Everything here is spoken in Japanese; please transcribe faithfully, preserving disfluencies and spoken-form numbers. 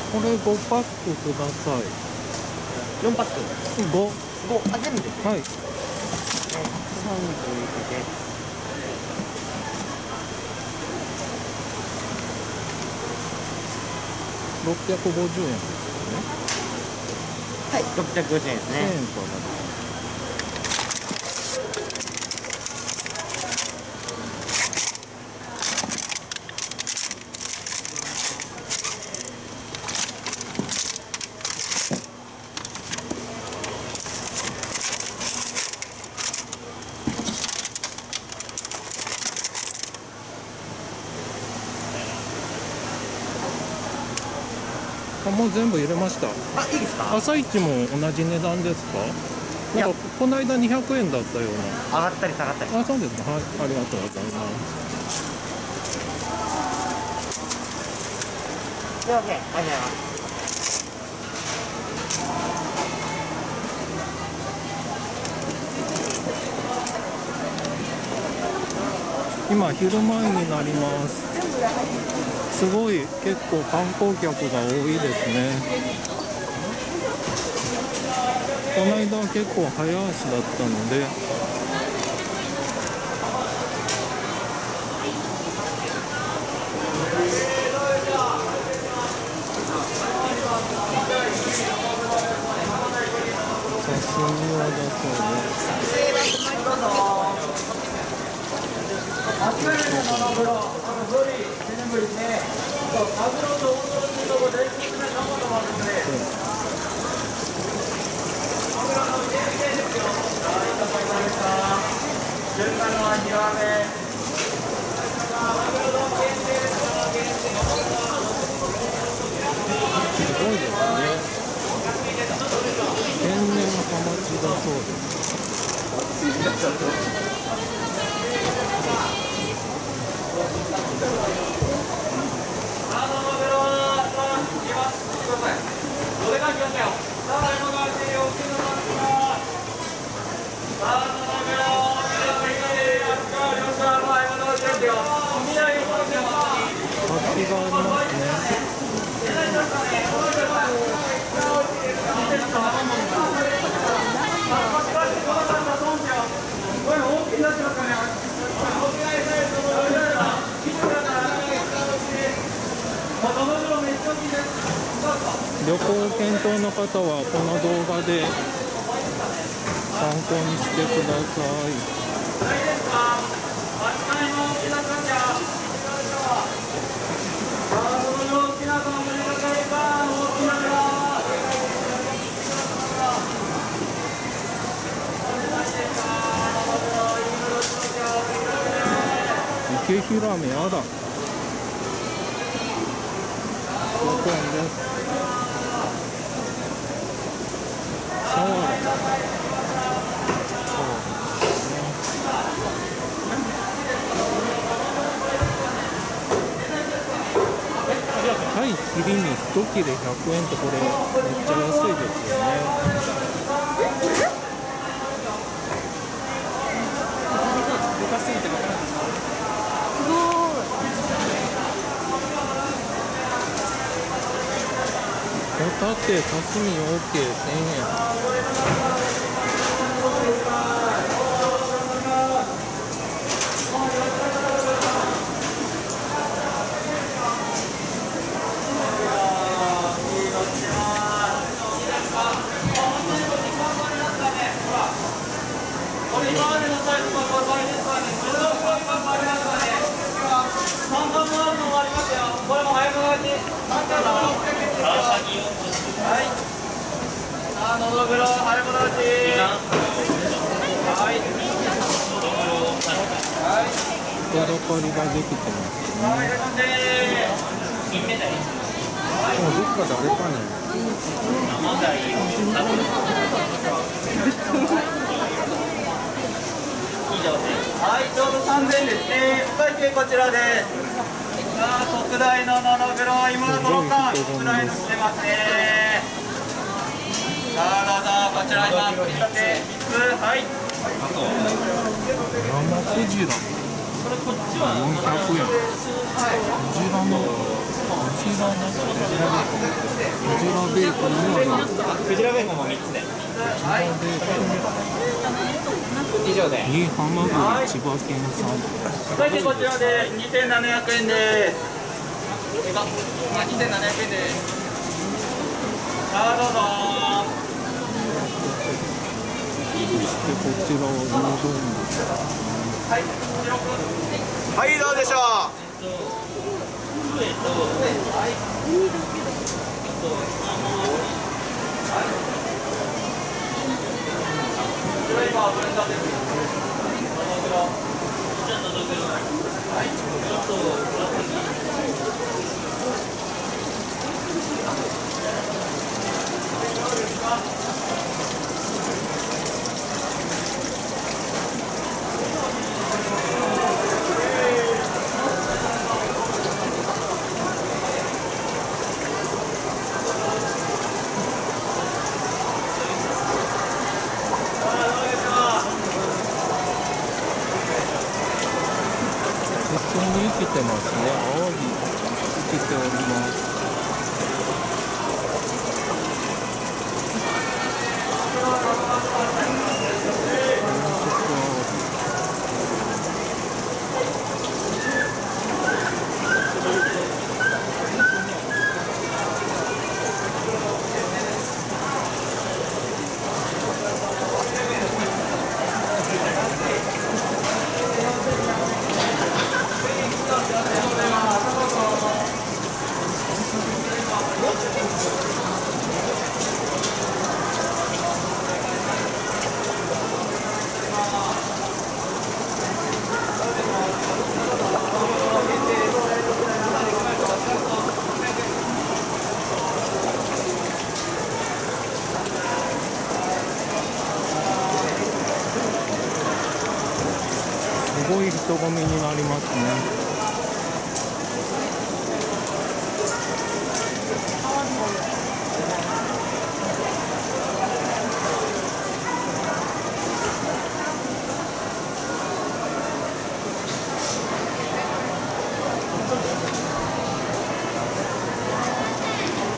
これごパックください。 よんパック。 ご。 ご、あ、全部ですね。 はい。 さんぶん入れて。 ろっぴゃくごじゅうえんですね。 はい、ろっぴゃくごじゅうえんですね。 せんえんとなります。あ、もう全部入れました。 あ、いいですか。 朝一も同じ値段ですか。なんかこの間にひゃくえんだったよう上がったり下がったり。 な。あ、そうですか。はい、ありがとうございます。 すいません、ありがとうございます。 今昼前になります。すごい結構観光客が多いですね。この間は結構早足だったので、刺身はだそうです。すごいですね。天然ハマチだそうです。活気がありますね。旅行を検討の方はこの動画で参考にしてください。池ヒラメあら、ごひゃくえんです。サワラ、はい、切り身いち切れひゃくえんと、これめっちゃ安いですよね。ホタテ刺身 オーケーせんえん。 のどぐろ、はい、もどし。はい。はい。 人だかりができてますね。もうどっか誰かに。 はい、ちょうどさんぜんえんですね。お会計こちらです。さあ、特大ののどぐろ、今のところか、特大のしてますね。さあ、どうぞ、こちら今、取り立てみっつ、はい。 生クジラ。よんひゃくえん。クジラの。 ちらなんかクジラベーコンもあります。 クジラベーコンもみっつで。以上で。 新居浜栗千葉県産。 お会計こちらでにせんななひゃくえんです。あ、にせんななひゃくえんです。さあどうぞ。 そしてこちらはうどん。 はい、 はい、どうでしょう。 普通に生きてますね。アワビ生きております。すごい人混みになりますね。